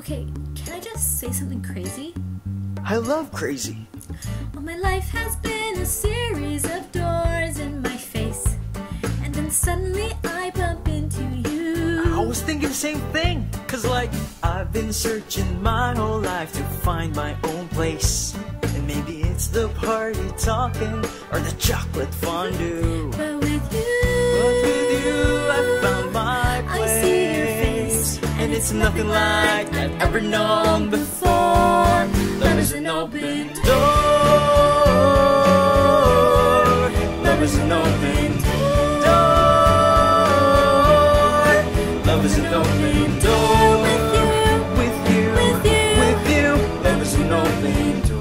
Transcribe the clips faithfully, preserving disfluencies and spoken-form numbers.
Okay, can I just say something crazy? I love crazy. Well, my life has been a series of doors in my face, and then suddenly I bump into you. I was thinking the same thing. Cause like, I've been searching my whole life to find my own place. And maybe it's the party talking or the chocolate fondue. But with you, But with you, I found my place. I see your face, and it's nothing like I've ever known before. Love is an open door. Love is an open door. Love is an open door. with you, With you, with you, with you. Love is an open door.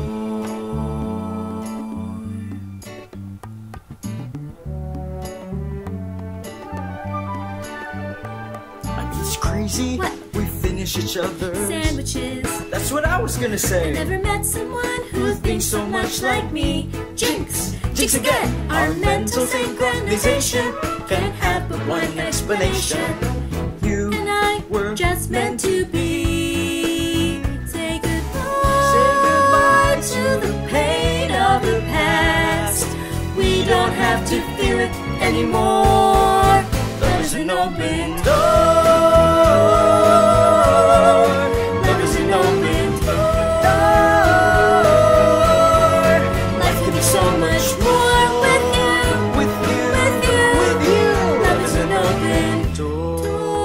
I mean, it's crazy. What? We finish each other's sandwiches. That's what I was gonna say. I never met someone who thinks so much like me. Jinx, jinx again. Our mental synchronization can't have but one explanation. You And I were just meant to be. Say goodbye, Say goodbye to the pain of the past. We don't have to feel it anymore. Love is an open door. Love is an open door. Life can be so much more with you. with you, With you, with you. love is an open door.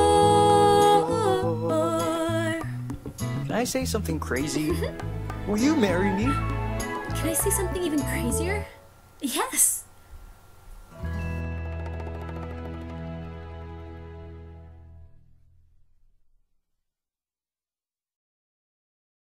door. Can I say something crazy? Will you marry me? Can I say something even crazier? Yes!